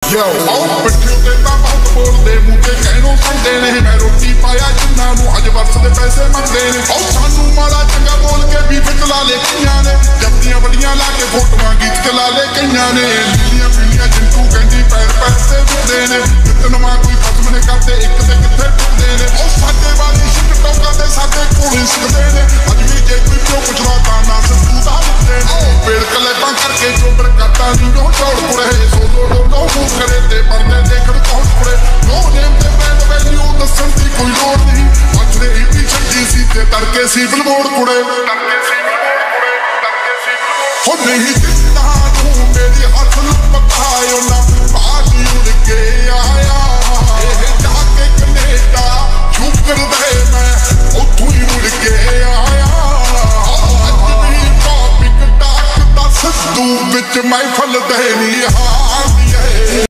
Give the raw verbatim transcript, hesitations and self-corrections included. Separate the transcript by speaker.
Speaker 1: Yo, ਆਓ ਪਿੱਠੇ ਤੇ ਤਾਂ ਬਹੁਤ ਬੋਲਦੇ ਮੂੰਹ ਤੇ ਕਹਿਣੋਂ ਸੰਦੇ ਨੇ ਮੈਂ ਰੋਟੀ ਪਾਇਆ ਜਿੰਨਾਂ ਨੂੰ ਅੱਜ ਵਰਸ ਦੇ ਪੈਸੇ ਮੰਗਦੇ ਨੇ ਉਹ ਸਾਨੂੰ ਮਾੜਾ ਚੰਗਾ ਬੋਲ ਕੇ ਵੀ ਫਿਕਲਾ ਲੈ ਕਈਆਂ ਨੇ ਜੱਫੀਆਂ ਵੱਡੀਆਂ ਲਾ ਕੇ ਫੋਟੋਆਂ ਗੀਤ ਚਲਾ ਲੈ ਕਈਆਂ ਨੇ ਲੀਲੀਆਂ ਪੀਲੀਆਂ ਜਿੰਟੂ ਕਹਿੰਦੀ ਪੈਰ ਪੈਸੇ ਦਿੰਦੇ ਨੇ ਕਿਤਨਾ ਕੋਈ ਖਤਮ ਨੇ ਕਰਦੇ ਇੱਕ ਤੇ ਕਿੱਥੇ ਟੁੱਟਦੇ ਨੇ ਉਹ ਸਾਡੇ ਵਾਲੀ ਸ਼ਿਟ ਟੋਕਾਂ ਦੇ ਸਾਡੇ ਕੋਲ ਸਿੱਖਦੇ ਨੇ ਅੱਜ ਵੀ ਜੇ ਕੋਈ ਪਿਓ ਪੁੱਛਦਾ ਤਾਂ ਨਾ ਸੱਤੂ ਦਾ ਦਿੱਤੇ ਨੇ ਪੇੜ ਕਲੇਬਾਂ ਕਰਕੇ ਚੋਬਰ ਕਰਦਾ ਨਹੀਂ ਉਹ ਚੌੜ ਕੁੜੇ ਸੋਲੋ ਲੋਲੋ ਮੂੰਹ ਕਰੇ ਤੇ ਪਰਦੇ ਦੇਖਣ ਕੌਣ ਕੁੜੇ ਨੋ ਨੇਮ ਤੇ ਬ੍ਰੈਂਡ ਵੈਲਿਊ ਦੱਸਣ ਦੀ ਕੋਈ ਲੋੜ ਨਹੀਂ ਮੱਛਰੇ ਹੀ ਛੱਡੀ ਸੀ ਤੇ ਤੜਕੇ ਸੀ ਬਲਬੋੜ ਕੁੜੇ ਤੜਕੇ ਸੀ ਬਲਬੋੜ ਕੁੜੇ ਤੜਕੇ ਸੀ ਬਲਬੋੜ ਹੋ ਨਹੀਂ ਦਿੱਤਾ ਤੂੰ ਮੇਰੀ ਹੱਥ ਨੂੰ ਪਕਾਇਓ ਨਾ ਬਾਜੀ ਉੜ ਕੇ ਆਇਆ ਇਹ ਜਾ ਕੇ ਕਨੇਡਾ ਸ਼ੁਕਰ ਦੇ ਮੈਂ ਉੱਥੋਂ ਹੀ ਮੁੜ ਕੇ ਆਇਆ ਅੱਜ ਵੀ ਟੌਪਿਕ ਟਾਕ ਦਾ ਸਿੱਧੂ ਵਿੱਚ ਮਹਿਫਲ ਦੇ ਨਹੀਂ ਆ